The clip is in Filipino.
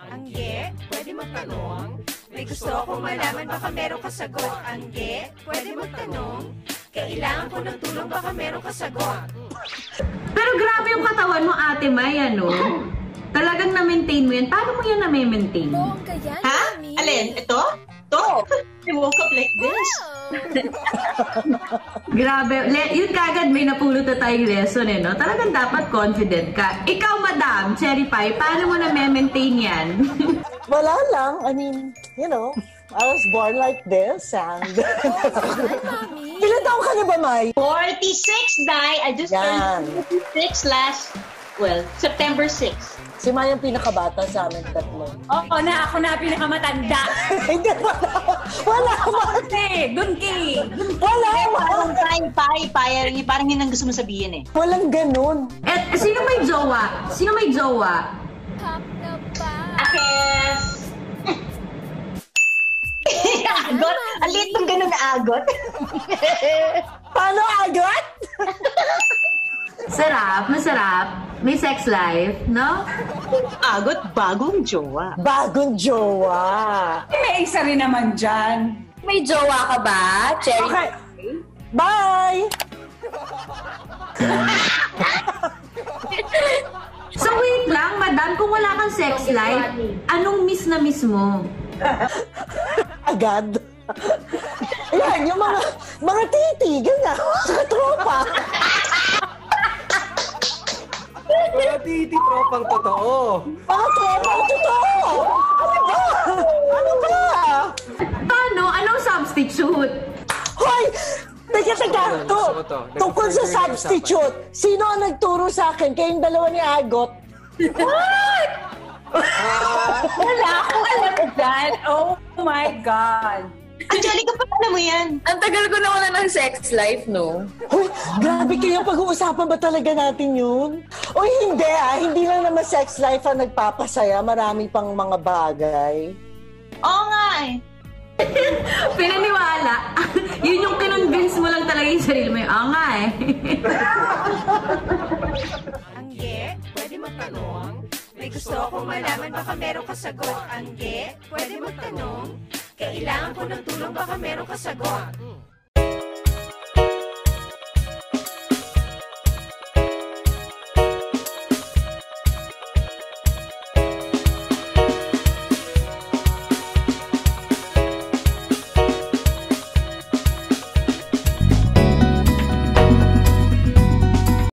Angge, pwede magtanong? May gusto akong malaman, baka meron ka sagot. Angge, pwede magtanong? Kailangan ko ng tulong, baka meron ka sagot. Pero grabe yung katawan mo, Ate May, ano? Talagang na-maintain mo yan. Paano mo yan na-maintain? Ha? Alin? Ito? Ito? I woke up like this. Grabe. Yun kagad may napulot na tayong lesson, eh, no? Talagang dapat confident ka. Ikaw, Madam Cherry Pie, paano mo na-maintain yan? Wala lang. I mean, you know, I was born like this and... Ilan taong ka na ba, May? 46, Day. I just turned 46 September 6. Si May ang pinakabata sa amin tatlo. Oo, ako na pinakamatanda. Hindi, wala. Doon kay. Wala. Parang pie. Parang yun ang gusto mo sabihin eh. Walang ganun. Eh, sino may jowa? Sino may jowa? Akes! Agot? Alit ng ganun na agot. Paano agot? Sarap, masarap. May sex life, no? Agot, bagong jowa. Bagong jowa. May isa rin naman dyan. May jowa ka ba, Cherry? Okay. Bye! So wait lang, Madam, kung wala kang sex life, anong miss na miss mo? Agad. Yan, yung mga titi, ganyan. Sa tropa. Mga titi, tropang totoo. Mga tropang totoo. Ano ba? Paano? Anong substitute? Hoy! Teka. Tungkol sa substitute. Sino ang nagturo sa akin? Kayong dalawa ni Agot. What? Wala akong alam dyan. Oh my God. Angelica, paano mo yan? Ang tagal ko na wala ng sex life, no? Hoy, grabe kayo. Pag-uusapan ba talaga natin yun? O hindi hindi lang naman sex life ang nagpapasaya. Marami pang mga bagay. Oo nga eh. Pinaniwala. Yun yung kinonvince mo lang talaga yung sarili mo. Nga eh. Angge, pwede magtanong? May gusto akong malaman, baka meron ka sagot. Angge, pwede magtanong? Kailangan ko ng tulong, baka meron ka sagot.